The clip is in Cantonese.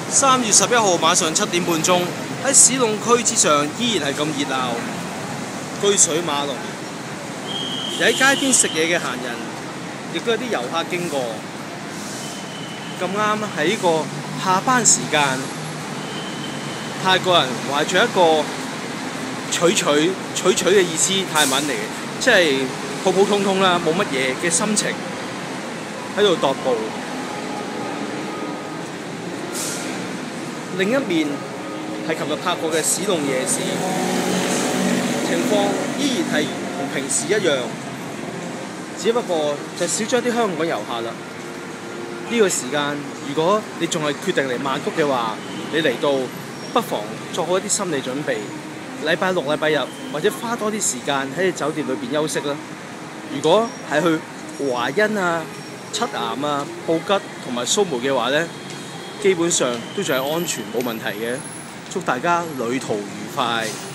3月11號晚上7點半鐘，喺市弄區之上依然係咁熱鬧，車水馬龍。而喺街邊食嘢嘅閒人，亦都有啲遊客經過。咁啱喺呢個下班時間，泰國人懷住一個取嘅意思，泰文嚟嘅，即係普普通通啦，冇乜嘢嘅心情喺度踱步。另一面係琴日拍過嘅市弄夜市，情況依然係同平時一樣，只不過就少咗啲香港遊客啦。呢個時間，如果你仲係決定嚟曼谷嘅話，你嚟到不妨做好一啲心理準備，禮拜六、禮拜日或者花多啲時間喺你酒店裏邊休息啦。如果係去華欣啊、七岩啊、布吉同埋蘇梅嘅話呢，基本上都仲係安全冇問題嘅。祝大家旅途愉快！